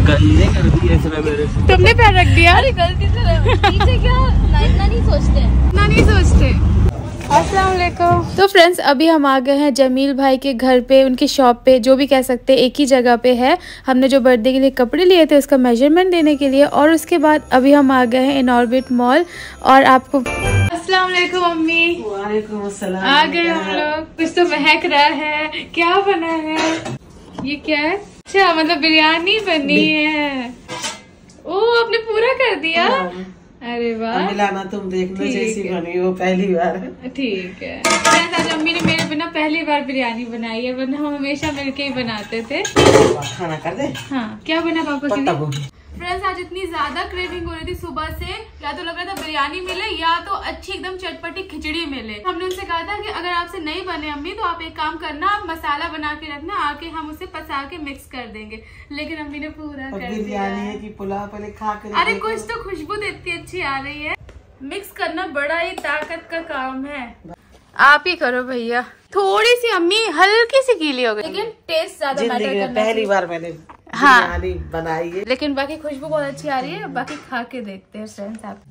गंदे कर दिए इसने मेरे से। तुमने पैर रख दिया? अरे गलती से नीचे क्या इतना नहीं सोचते, इतना नहीं सोचते। अस्सलाम वालेकुम। तो फ्रेंड्स अभी हम आ गए हैं जमील भाई के घर पे, उनकी शॉप पे, जो भी कह सकते हैं एक ही जगह पे है। हमने जो बर्थडे के लिए कपड़े लिए थे उसका मेजरमेंट देने के लिए, और उसके बाद अभी हम आ गए हैं इन ऑर्बिट मॉल। और आपको अस्सलाम वालेकुम मम्मी। वालेकुम अस्सलाम। आ गए हम लोग। कुछ तो महक रहा है, क्या बना है ये? क्या है? अच्छा मतलब बिरयानी बनी है। ओ आपने पूरा कर दिया? अरे वाह। मिलाना तुम देखना जैसी बनी वो पहली बार है। ठीक है। आज अम्मी ने मेरे बिना पहली बार बिरयानी बनाई है, वरना हम हमेशा मिलके ही बनाते थे। खाना कर दे। हाँ क्या बना पापा के लिए? फ्रेंड्स आज इतनी ज्यादा क्रेविंग हो रही थी सुबह से, या तो लग रहा था बिरयानी मिले या तो अच्छी एकदम चटपटी खिचड़ी मिले। हमने उनसे कहा था कि अगर आपसे नहीं बने अम्मी तो आप एक काम करना, आप मसाला बना के रखना, आके हम उसे पसा के मिक्स कर देंगे। लेकिन अम्मी ने पूरा कर दिया। बिरयानी है कि पुलाव पहले खा कर। अरे कुछ तो खुशबू इतनी अच्छी आ रही है। मिक्स करना बड़ा ही ताकत का काम है। आप ही करो भैया। थोड़ी सी अम्मी हल्की सी गीली हो गई, लेकिन टेस्ट ज्यादा मैटर जिंदगी में करना पहली बार मैंने हाँ बिरयानी बनाई है। लेकिन बाकी खुशबू बहुत अच्छी आ रही है। बाकी खा के देखते हैं फ्रेंड्स। आप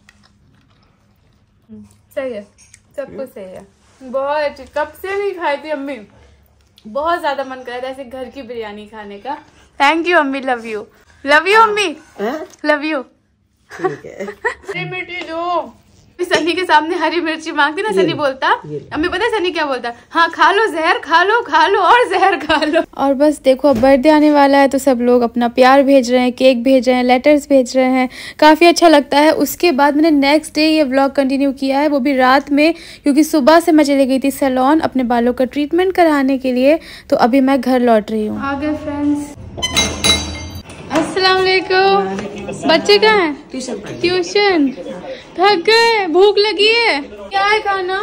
सही है, सब कुछ सही है, बहुत अच्छी। कब से नहीं खाई थी अम्मी, बहुत ज्यादा मन कर रहा था ऐसे घर की बिरयानी खाने का। थैंक यू अम्मी, लव यू, लव यू अम्मी, लव यू। ठीक है। हरी मिर्ची दो। सनी के सामने हरी मिर्ची मांगती ना, सनी बोलता, अम्मी पता है सनी क्या बोलता? हाँ खा लो जहर, खा लो और जहर खा लो। और बस देखो अब बर्थडे आने वाला है तो सब लोग अपना प्यार भेज रहे हैं, केक भेज रहे हैं, लेटर्स भेज रहे हैं, काफ़ी अच्छा लगता है। उसके बाद मैंने नेक्स्ट डे ये व्लॉग कंटिन्यू किया है, वो भी रात में, क्योंकि सुबह से मैं चली गई थी सैलून अपने बालों का ट्रीटमेंट कराने के लिए। तो अभी मैं घर लौट रही हूँ। आ गए फ्रेंड्स। अस्सलाम वालेकुम। बच्चे कहाँ हैं? ट्यूशन। थक गए, भूख लगी है। क्या है खाना?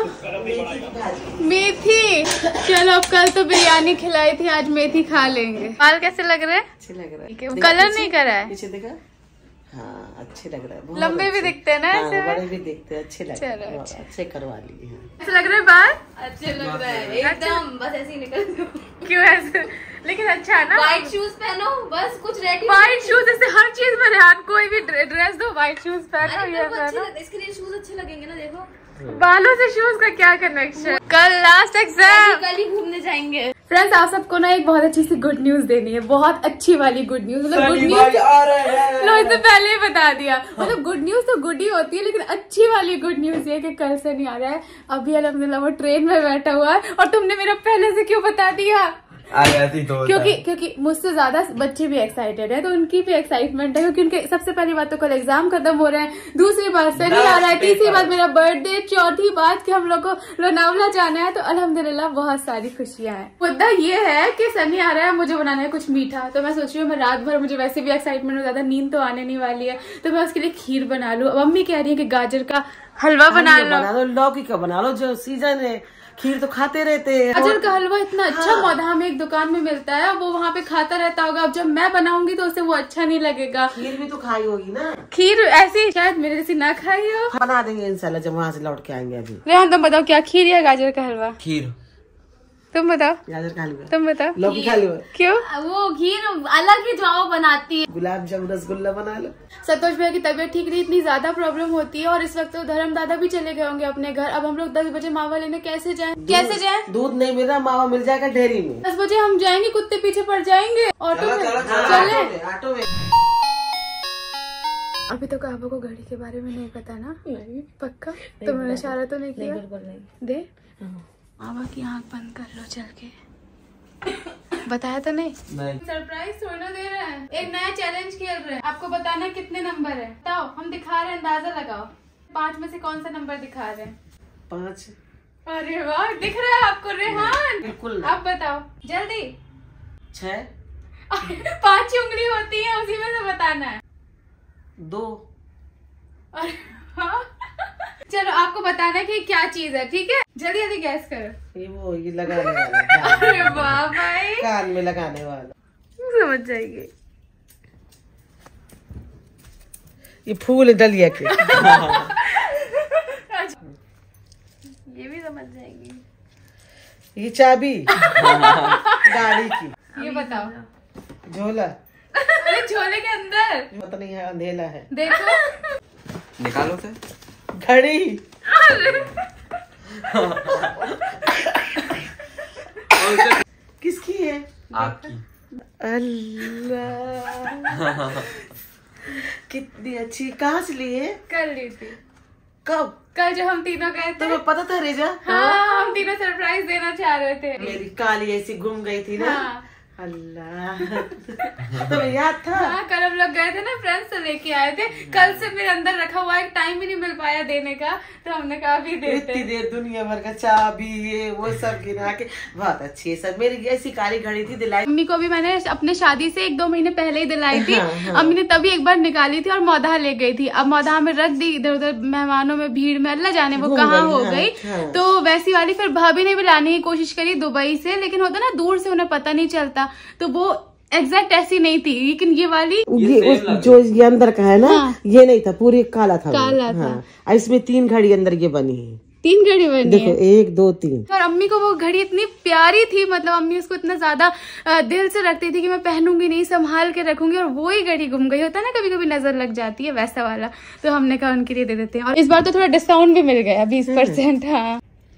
मेथी। चलो अब कल तो बिरयानी खिलाई थी, आज मेथी खा लेंगे। बाल कैसे लग रहे हैं? अच्छे लग रहा है। कलर नहीं करा है? पीछे देखा? हाँ अच्छे लग रहा है, बहुत लंबे भी अच्छे। दिखते हैं ना ऐसे? हाँ, बड़े भी दिखते हैं, अच्छे लग रहे चलो, हैं, अच्छा। अच्छे करवा लिए हैं। ऐसे लग रहे हैं बाल? अच्छे लग रहा है एकदम, बस ऐसे ही निकल दो। क्यों ऐसे? लेकिन अच्छा है ना। व्हाइट शूज पहनो, बस कुछ रेडी। व्हाइट शूज ऐसे हर चीज में रेहान, कोई भी ड्रेस दो व्हाइट शूज पहनो, ये पहनो। इसके लिए शूज अच्छे लगेंगे ना, देखो। बालों से शूज का क्या कनेक्शन? कल लास्ट एग्जाम, कल ही घूमने जाएंगे। फ्रेंड्स आप सबको ना एक बहुत अच्छी सी गुड न्यूज देनी है, बहुत अच्छी वाली गुड न्यूज। मतलब गुड न्यूज लो, इससे पहले ही बता दिया। मतलब गुड न्यूज तो गुड ही होती है, लेकिन अच्छी वाली गुड न्यूज ये कि कल से नहीं आ रहा है। अभी अल्हम्दुलिल्लाह वो ट्रेन में बैठा हुआ है। और तुमने मेरा पहले से क्यों बता दिया? आ जाती तो क्योंकि मुझसे ज्यादा बच्चे भी एक्साइटेड है, तो उनकी भी एक्साइटमेंट है। क्योंकि उनके सबसे पहली बात तो कल एग्जाम खत्म हो रहे हैं, दूसरी बात सनी आ रहा है, तीसरी बात मेरा बर्थडे, चौथी बात कि हम लोग को लोनावला जाना है। तो अल्हम्दुलिल्लाह बहुत सारी खुशियां हैं। मुद्दा ये है कि सनी आ रहा है, मुझे बनाना है कुछ मीठा। तो मैं सोच रही हूँ मैं रात भर, मुझे वैसे भी एक्साइटमेंट हो, ज्यादा नींद तो आने नहीं वाली है, तो मैं उसके लिए खीर बना लूँ। अब मम्मी कह रही है कि गाजर का हलवा बना लो, लौकी का बना लो, जो सीजन है। खीर तो खाते रहते हैं। गाजर का हलवा इतना अच्छा मौधा में एक दुकान में मिलता है, वो वहाँ पे खाता रहता होगा। अब जब मैं बनाऊंगी तो उसे वो अच्छा नहीं लगेगा। खीर भी तो खाई होगी ना? खीर ऐसी शायद मेरे जैसी ना खाई हो। बना देंगे इंशाल्लाह जब वहाँ से लौट के आएंगे। अभी रेहान तुम बताओ क्या खीर या गाजर का हलवा? खीर। तुम बताओ। गाजर खा लिया, तुम बताओ। लौकी खा लिया। क्यों? वो खीर अलग ही जो बनाती है। गुलाब जामुन रसगुल्ला बना लो। संतोष भैया की तबीयत ठीक नहीं, इतनी ज्यादा प्रॉब्लम होती है। और इस वक्त तो धर्म दादा भी चले गए होंगे अपने घर। अब हम लोग 10 बजे मावा लेने कैसे जाएं? कैसे जाएं? दूध नहीं मिल रहा, मावा मिल जाएगा डेयरी में। 10 बजे हम जाएंगे, कुत्ते पीछे पड़ जाएंगे। ऑटो में चले। ऑटो में। अभी तो काबा को घड़ी के बारे में नहीं पता ना? नहीं। पक्का? तुमने इशारा तो नहीं किया? बिल्कुल नहीं। दे बाबा की आँख बंद कर लो चल के। बताया तो नहीं? सरप्राइज थोड़ा दे रहे हैं, एक नया चैलेंज खेल रहे हैं। आपको बताना है कितने नंबर है, बताओ। हम दिखा रहे हैं, अंदाजा लगाओ। 5 में से कौन सा नंबर दिखा रहे हैं? 5। अरे वाह, दिख रहा है आपको रेहान? बिल्कुल। आप बताओ जल्दी। 6। 5 उंगली होती है, उसी में से बताना है। 2। अरे हाँ। चलो आपको बताना है कि क्या चीज है, ठीक है? जल्दी जल्दी गैस करो। ये लगाने वाला। अरे वाह भाई, कान में लगाने वाला। समझ जाएगी। ये फूल डलिया के। ये भी समझ जाएगी। ये चाबी गाड़ी की। ये बताओ। झोला। अरे झोले के अंदर पता नहीं है, अंधेला है। देखो निकालो से घड़ी। किसकी है? आपकी। अल्लाह कितनी अच्छी। कहाँ से ली है? कर ली थी कब? कल जब हम तीनों गए थे। तुम्हें पता था रेजा? हाँ हम तीनों सरप्राइज देना चाह रहे थे। मेरी काली ऐसी गुम गई थी ना। हाँ। अल्लाह तुम्हें याद था? हाँ कल हम लोग गए थे ना, फ्रेंड्स से लेके आए थे। कल से मेरे अंदर रखा हुआ है, टाइम ही नहीं मिल पाया देने का, तो हमने कहा अभी देते इतनी देर दुनिया भर का चाबी ये वो सब गिरा के। बहुत अच्छी है सर। मेरी ऐसी काली घड़ी थी, दिलाई। मम्मी को भी मैंने अपने शादी से 1-2 महीने पहले ही दिलाई थी। हाँ। अम्मी ने तभी एक बार निकाली थी और मौधा ले गई थी। अब मौधा में रख दी, इधर उधर मेहमानों में भीड़ में, अल्लाह जाने वो घूम कहाँ गई, हो हाँ, गई। हाँ। तो वैसी वाली फिर भाभी ने भी लाने की कोशिश करी दुबई से, लेकिन होता ना दूर से उन्हें पता नहीं चलता, तो वो एग्जैक्ट ऐसी नहीं थी। लेकिन ये वाली जो ये अंदर का है ना, हाँ। ये नहीं था, पूरी काला था। काला था। हाँ। इसमें 3 घड़ी अंदर ये बनी है। 3 घड़ी बनी देखो है। 1 2 3। और अम्मी को वो घड़ी इतनी प्यारी थी, मतलब अम्मी उसको इतना ज्यादा दिल से रखती थी कि मैं पहनूंगी नहीं, संभाल के रखूंगी, और वो ही घड़ी गुम गई। होता है ना कभी कभी नजर लग जाती है, वैसा वाला। तो हमने कहा उनके लिए दे देते हैं, और इस बार तो थोड़ा डिस्काउंट भी मिल गया 20%। हाँ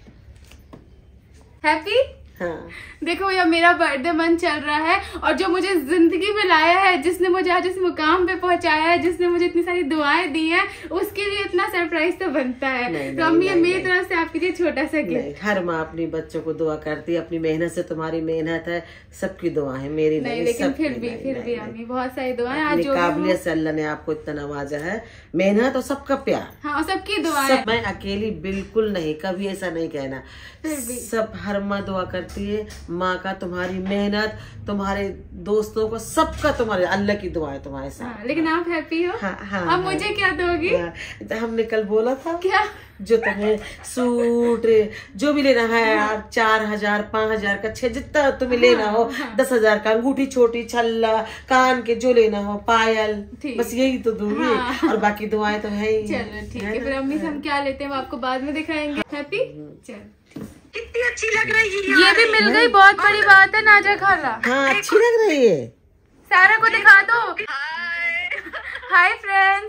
हैप्पी। हाँ। देखो भैया मेरा बर्थडे मन चल रहा है, और जो मुझे जिंदगी में लाया है, जिसने मुझे आज इस मुकाम पे पहुंचाया है, जिसने मुझे इतनी सारी दुआएं दी हैं, उसके लिए इतना सरप्राइज तो बनता है। नहीं, तो अम्मी नहीं, मेरी तरफ से आपके लिए छोटा सा गिफ्ट। हर माँ अपनी बच्चों को दुआ करती है, अपनी मेहनत से। तुम्हारी मेहनत है, सबकी दुआ है, मेरी नहीं, नहीं। लेकिन सबकी फिर भी नहीं। अम्मी बहुत सारी दुआएं आज अपनी जो भी काबिलियत से अल्लाह ने आपको इतना नवाजा है। मेहनत और सबका प्यार। हाँ, और सबकी दुआएं। सब। मैं अकेली बिल्कुल नहीं, कभी ऐसा नहीं कहना। सब हर माँ दुआ करती है। माँ का, तुम्हारी मेहनत, तुम्हारे दोस्तों को, सबका तुम्हारे अल्लाह की दुआ है तुम्हारे साथ। हाँ, लेकिन आप हैप्पी हो। हाँ, हाँ, अब मुझे क्या दोगी? तो हमने कल बोला था क्या? जो तुम्हें सूट जो भी लेना है, 4000 5000 का, 6 जितना तुम्हें लेना हो, 10,000 का, अंगूठी, छोटी, छल्ला, कान के जो लेना हो, पायल, बस यही तो दूंगी। हाँ। और बाकी दुआएं तो है ही। चलो ठीक है, फिर अम्मी से हम क्या लेते हैं वो आपको बाद में दिखाएंगे। हैप्पी। चलो कितनी अच्छी लग रही है। ये भी मिल गई, बहुत बड़ी बात है नाजा खाला। हाँ अच्छी लग रही है। सारा को दिखा दो। Hi friends.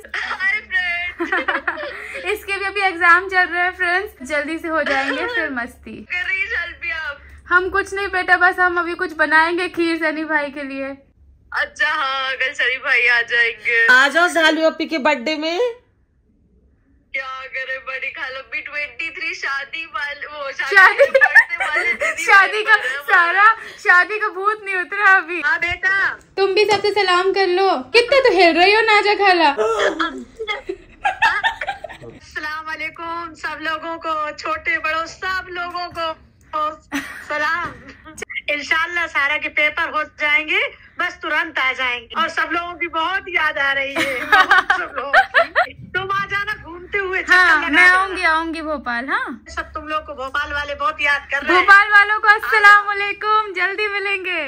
इसके भी अभी एग्जाम चल रहे हैं फ्रेंड्स, जल्दी से हो जाएंगे फिर मस्ती। हम कुछ नहीं बेटा, बस हम अभी कुछ बनाएंगे खीर सनी भाई के लिए। अच्छा हाँ, कल सनी भाई आ जाएंगे। आ जाओ सालू अपी के बर्थडे में। क्या करे बड़ी खालो भी 23 शादी वाले, वो शादी वाले शादी का सारा, शादी का भूत नहीं उतरा अभी। हाँ बेटा, तुम भी सबसे सलाम कर लो। कितना तो हिल रही हो नाजा खाला। अस्सलाम वालेकुम सब लोगों को, छोटे बड़ों सब लोगों को सलाम। इंशाल्लाह सारा के पेपर हो जाएंगे, बस तुरंत आ जाएंगे। और सब लोगों की बहुत याद आ रही है, सब लोगों की। तुम आ जाना घूमते हुए। हाँ मैं आऊंगी भोपाल। हाँ सब तुम लोग को भोपाल वाले बहुत याद कर रहे हैं। भोपाल वालों को अस्सलाम वालेकुम, जल्दी मिलेंगे।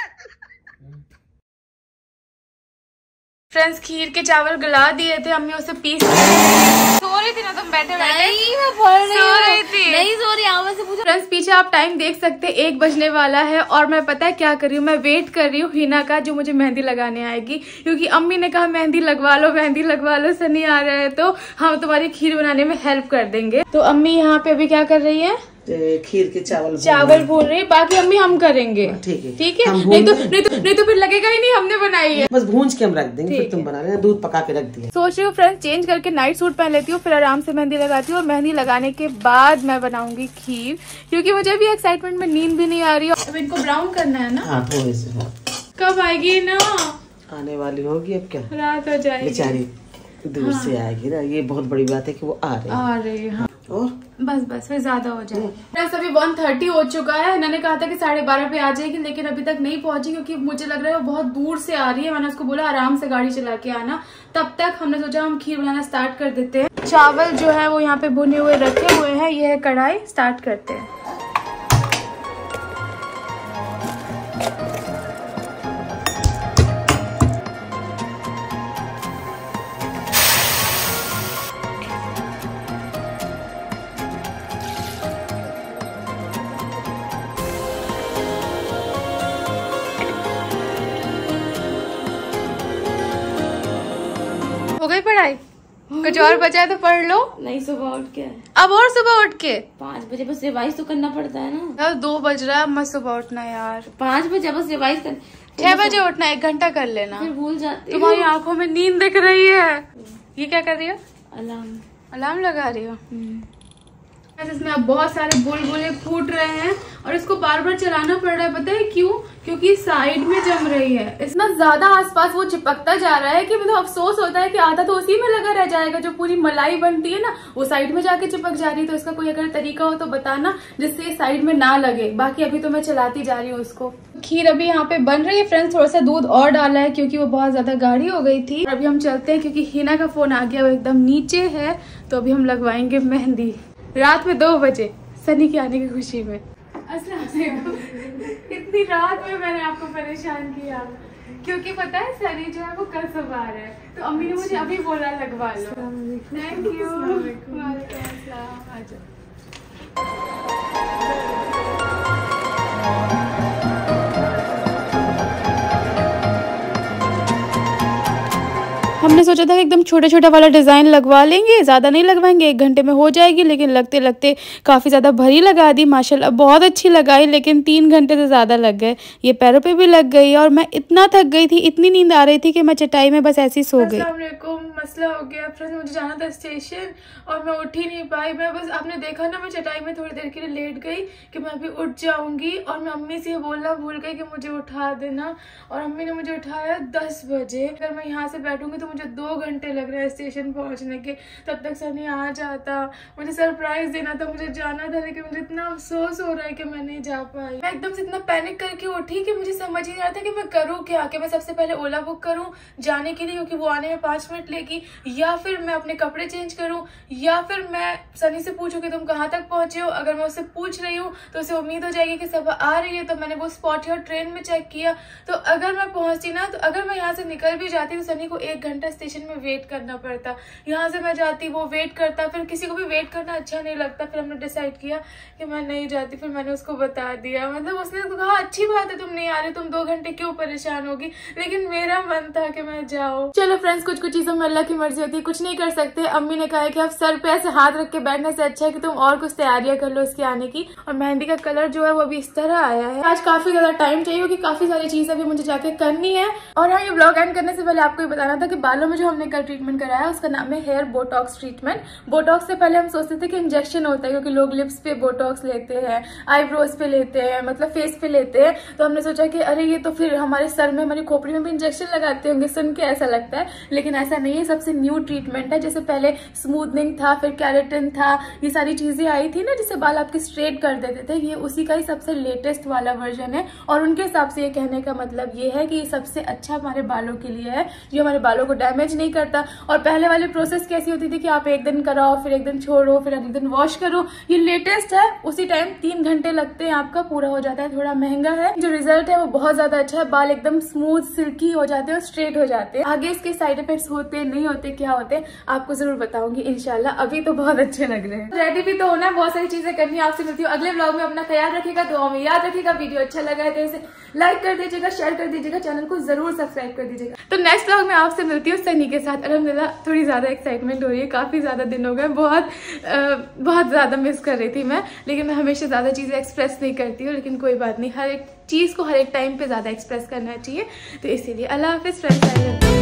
फ्रेंड्स खीर के चावल गला दिए थे अम्मी, उसे पीस सो रही थी ना तुम बैठे बैठे? नहीं मैं पढ़ रही सो हूँ। रही थी। नहीं सो रही, आवाज से पूछो। फ्रेंड्स पीछे आप टाइम देख सकते हैं, 1 बजने वाला है, और मैं पता है क्या कर रही हूँ, मैं वेट कर रही हूँ हिना का, जो मुझे मेहंदी लगाने आएगी। क्योंकि अम्मी ने कहा मेहंदी लगवा लो, सनी आ रहे हैं तो हम तुम्हारी खीर बनाने में हेल्प कर देंगे। तो अम्मी यहाँ पे अभी क्या कर रही है? खीर के चावल भून रही है, बाकी अम्मी हम करेंगे। ठीक है, ठीक है। नहीं तो फिर लगेगा ही नहीं हमने बनाई है। बस भूंज के हम रख देंगे, फिर तुम बना लेना। दूध पका के रख दिया। सोच रही हूँ फ्रेंड्स चेंज करके नाइट सूट पहन लेती हूँ, फिर आराम से मेहंदी लगाती हूँ, और मेहंदी लगाने के बाद मैं बनाऊंगी खीर, क्योंकि मुझे भी एक्साइटमेंट में नींद भी नहीं आ रही है। अब इनको ब्राउन करना है ना? हाँ थोड़े से। कब आएगी ना? आने वाली होगी, अब क्या रात हो जाएगी, बेचारी दूर से आएगी ना। ये बहुत बड़ी बात है कि वो आ रही है। हाँ। और बस फिर ज्यादा हो जाएगा। अभी 1:30 हो चुका है। इन्होंने कहा था कि 12:30 पे आ जाएगी, लेकिन अभी तक नहीं पहुंची, क्योंकि मुझे लग रहा है वो बहुत दूर से आ रही है। मैंने उसको बोला आराम से गाड़ी चला के आना। तब तक हमने सोचा हम खीर बनाना स्टार्ट कर देते हैं। चावल जो है वो यहाँ पे भुने हुए रखे हुए हैं, ये है कढ़ाई, स्टार्ट करते हैं। हो गई पढ़ाई? कुछ और बचा है तो पढ़ लो। नहीं, सुबह उठ के अब और सुबह उठ के 5 बजे बस रिवाइज तो करना पड़ता है ना। यार 2 बज रहा है, मत सुबह उठना यार। 5 बजे बस रिवाइज कर। 6 बजे उठना, 1 घंटा कर लेना। फिर भूल जाती हूँ। तुम्हारी आंखों में नींद दिख रही है। ये क्या कर रही हो? अलार्म लगा रही हो? इसमें अब बहुत सारे बुलबुले फूट रहे हैं और इसको बार बार चलाना पड़ रहा है। पता है क्यों? क्योंकि साइड में जम रही है। इतना ज्यादा आसपास वो चिपकता जा रहा है कि मतलब अफसोस होता है कि आधा तो उसी में लगा रह जाएगा। जो पूरी मलाई बनती है ना, वो साइड में जाके चिपक जा रही है। तो इसका कोई अगर तरीका हो तो बताना जिससे साइड में ना लगे। बाकी अभी तो मैं चलाती जा रही हूँ उसको। खीर अभी यहाँ पे बन रही है फ्रेंड्स। थोड़ा सा दूध और डाला है क्योंकि वो बहुत ज्यादा गाढ़ी हो गई थी। अभी हम चलते हैं क्योंकि हिना का फोन आ गया, वो एकदम नीचे है। तो अभी हम लगवाएंगे मेहंदी रात में 2 बजे सनी के आने की खुशी में। अस्सलाम वालेकुम। इतनी रात में मैंने आपको परेशान किया क्योंकि पता है सनी जो है वो कल सुबह आ रहा है, तो अम्मी ने मुझे अभी बोला लगवा लो। Thank you. वालेकुम अस्सलाम। आ जाओ। हमने सोचा था कि एकदम छोटा छोटा वाला डिज़ाइन लगवा लेंगे, ज़्यादा नहीं लगवाएंगे, 1 घंटे में हो जाएगी। लेकिन लगते लगते काफ़ी ज़्यादा भरी लगा दी। माशाल्लाह बहुत अच्छी लगाई, लेकिन 3 घंटे से ज़्यादा लग गए। ये पैरों पे भी लग गई और मैं इतना थक गई थी, इतनी नींद आ रही थी कि मैं चटाई में बस ऐसी सो गई। मसला हो गया फ्रेंड्स, मुझे जाना था स्टेशन और मैं उठ ही नहीं पाई। मैं बस, आपने देखा ना, मैं चटाई में थोड़ी देर के लिए लेट गई कि मैं अभी उठ जाऊंगी। और मैं अम्मी से बोलना भूल गई कि मुझे उठा देना, और अम्मी ने मुझे उठाया 10 बजे। अगर मैं यहाँ से बैठूंगी तो मुझे 2 घंटे लग रहे हैं स्टेशन पहुंचने के। तब तक सनी आ जाता, मुझे सरप्राइज देना था, मुझे जाना था। लेकिन मुझे इतना अफसोस हो रहा है कि मैं नहीं जा पाई। मैं एकदम से इतना पैनिक करके उठी कि मुझे समझ ही नहीं आता कि मैं करूँ क्या। कि मैं सबसे पहले ओला बुक करूँ जाने के लिए क्योंकि वो आने में 5 मिनट लेगी, या फिर मैं अपने कपड़े चेंज करूँ, या फिर मैं सनी से पूछूं कि तुम कहाँ तक पहुंचे हो। अगर मैं उससे पूछ रही हूँ तो उसे उम्मीद हो जाएगी कि सब आ रही है। तो मैंने वो स्पॉट और ट्रेन में चेक किया, तो अगर मैं पहुंचती ना, तो अगर मैं यहाँ से निकल भी जाती तो सनी को 1 घंटा स्टेशन में वेट करना पड़ता। यहाँ से मैं जाती, वो वेट करता, फिर किसी को भी वेट करना अच्छा नहीं लगता। फिर हमने डिसाइड किया कि मैं नहीं जाती। फिर मैंने उसको बता दिया, मतलब उसने तो कहा अच्छी बात है तुम नहीं आ रही, तुम 2 घंटे क्यों परेशान होगी। लेकिन मेरा मन था कि मैं जाऊँ। चलो फ्रेंड्स, कुछ कुछ चीजों में अल्लाह की मर्जी होती है, कुछ नहीं कर सकते। अम्मी ने कहा है कि आप सर पे ऐसे हाथ रख के बैठने से अच्छा है कि तुम और कुछ तैयारियां कर लो इसके आने की। और मेहंदी का कलर जो है वो अभी इस तरह आया है। आज काफी ज्यादा टाइम चाहिए क्योंकि काफी सारी चीजें अभी मुझे जाके करनी है। और हाँ, ये ब्लॉग एंड करने से पहले आपको ये बताना था कि बालों में जो हमने कल ट्रीटमेंट कराया उसका नाम है हेयर बोटॉक्स ट्रीटमेंट। बोटॉक्स से पहले हम सोचते थे कि इंजेक्शन होता है, क्योंकि लोग लिप्स पे बोटॉक्स लेते हैं, आईब्रोज पे लेते हैं, मतलब फेस पे लेते हैं। तो हमने सोचा कि अरे ये तो फिर हमारे सर में, हमारी खोपड़ी में भी इंजेक्शन लगाते होंगे, सुन के ऐसा लगता है। लेकिन ऐसा नहीं है, सबसे न्यू ट्रीटमेंट है। जैसे पहले स्मूथनिंग था, फिर कैरेटिन था, ये सारी चीजें आई थी ना जिससे बाल आपके स्ट्रेट कर देते थे, ये उसी का ही सबसे लेटेस्ट वाला वर्जन है। और उनके हिसाब से ये कहने का मतलब ये है कि ये सबसे अच्छा हमारे बालों के लिए है, जो हमारे बालों को डैमेज नहीं करता। और पहले वाली प्रोसेस कैसी होती थी कि आप 1 दिन कराओ, फिर 1 दिन छोड़ो, फिर अगले दिन वॉश करो। ये लेटेस्ट है, उसी टाइम 3 घंटे लगते हैं, आपका पूरा हो जाता है। थोड़ा महंगा है, जो रिजल्ट है वो बहुत ज्यादा अच्छा है। बाल एकदम स्मूथ सिल्की हो जाते हैं और स्ट्रेट हो जाते हैं। आगे इसके साइड इफेक्ट्स होते नहीं होते, क्या होते हैं आपको जरूर बताऊंगी इंशाल्लाह। अभी तो बहुत अच्छे लग रहे हैं। रेडी भी तो होना है, बहुत सारी चीजें करनी है। आपसे मिलती हूँ अगले ब्लॉग में। अपना ख्याल रखिएगा, दुआ में याद रखिएगा। वीडियो अच्छा लगा है तो इसे लाइक कर दीजिएगा, शेयर कर दीजिएगा, चैनल को जरूर सब्सक्राइब कर दीजिएगा। तो नेक्स्ट ब्लॉग में आपसे मिलती हूँ सनी के साथ। अल्हम्दुलिल्लाह थोड़ी ज्यादा एक्साइटमेंट हो रही है, काफी ज्यादा दिन हो गए, बहुत ज्यादा मिस कर रही थी मैं। लेकिन मैं हमेशा ज्यादा चीजें एक्सप्रेस नहीं करती हूँ, लेकिन कोई बात नहीं, हर एक चीज को हर एक टाइम पे ज्यादा एक्सप्रेस करना चाहिए। तो इसीलिए अल्लाह हाफिज फ्रेंड्स।